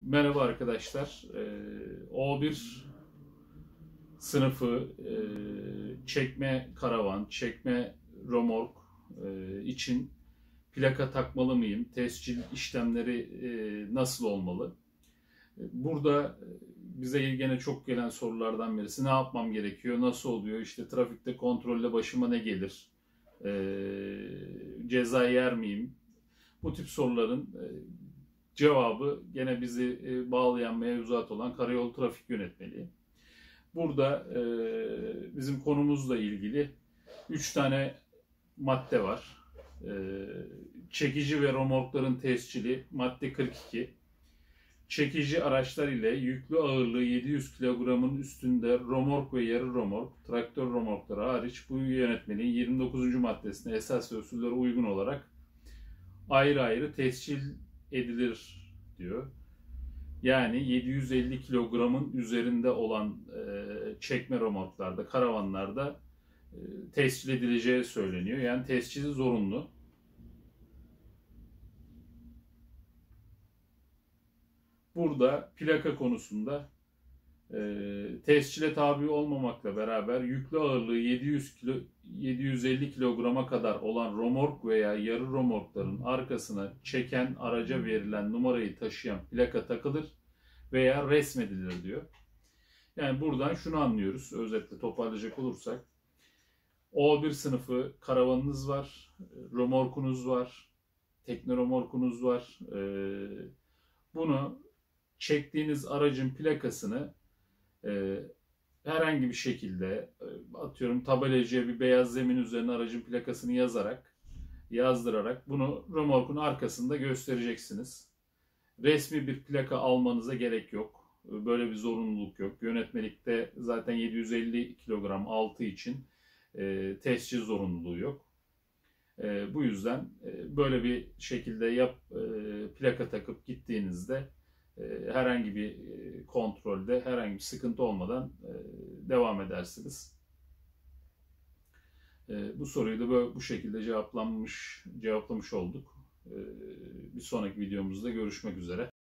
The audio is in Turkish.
Merhaba arkadaşlar. O1 sınıfı çekme karavan, çekme römork için plaka takmalı mıyım? Tescil işlemleri nasıl olmalı? Burada bize gene çok gelen sorulardan birisi ne yapmam gerekiyor? Nasıl oluyor? İşte trafikte kontrolle başıma ne gelir? Ceza yer miyim? Bu tip soruların cevabı gene bizi bağlayan mevzuat olan Karayolu Trafik Yönetmeliği. Burada bizim konumuzla ilgili 3 tane madde var. Çekici ve römorkların tescili madde 42. Çekici araçlar ile yüklü ağırlığı 700 kilogramın üstünde römork ve yarı römork, traktör römorkları hariç bu yönetmeliğin 29. maddesine esas ve usullere uygun olarak ayrı ayrı tescil edilir diyor. Yani 750 kilogramın üzerinde olan çekme römorklarda, karavanlarda tescil edileceği söyleniyor. Yani tescili zorunlu. Burada plaka konusunda tescile tabi olmamakla beraber yüklü ağırlığı 750 kilograma kadar olan römork veya yarı römorkların arkasına çeken araca verilen numarayı taşıyan plaka takılır veya resmedilir diyor. Yani buradan şunu anlıyoruz, özetle toparlayacak olursak. O1 sınıfı karavanınız var, römorkunuz var, tekne römorkunuz var. Bunu çektiğiniz aracın plakasını herhangi bir şekilde atıyorum tabelacıya bir beyaz zemin üzerine aracın plakasını yazdırarak bunu römorkun arkasında göstereceksiniz. Resmi bir plaka almanıza gerek yok. Böyle bir zorunluluk yok. Yönetmelikte zaten 750 kilogram altı için tescil zorunluluğu yok. Bu yüzden böyle bir şekilde plaka takıp gittiğinizde herhangi bir kontrolde herhangi bir sıkıntı olmadan devam edersiniz. Bu soruyu da bu şekilde cevaplamış olduk. Bir sonraki videomuzda görüşmek üzere.